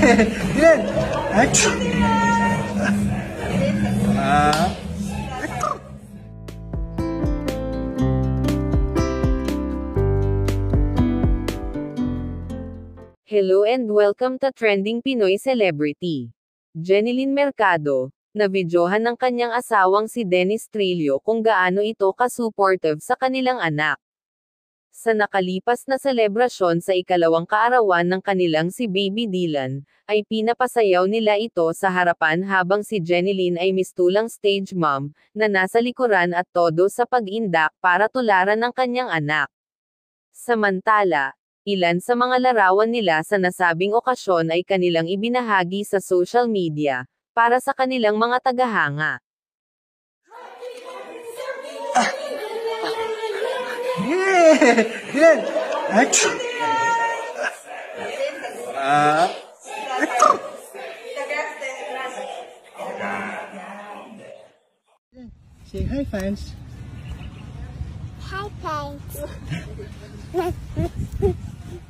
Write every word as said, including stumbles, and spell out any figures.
Jennylyn! Achoo! Ah. Hello and welcome to Trending Pinoy Celebrity. Jennylyn Mercado, na videohan ng kanyang asawang si Trillo kung gaano ito ka-supportive sa kanilang anak. Sa nakalipas na selebrasyon sa ikalawang kaarawan ng kanilang si Baby Dylan, ay pinapasayaw nila ito sa harapan habang si Jennylyn ay mistulang stage mom, na nasa likuran at todo sa pag-indak para tularan ng kanyang anak. Samantala, ilan sa mga larawan nila sa nasabing okasyon ay kanilang ibinahagi sa social media, para sa kanilang mga tagahanga. Yeah! Jennylyn! Achoo! Ah. Achoo! Say hi, fans. Hi, fans.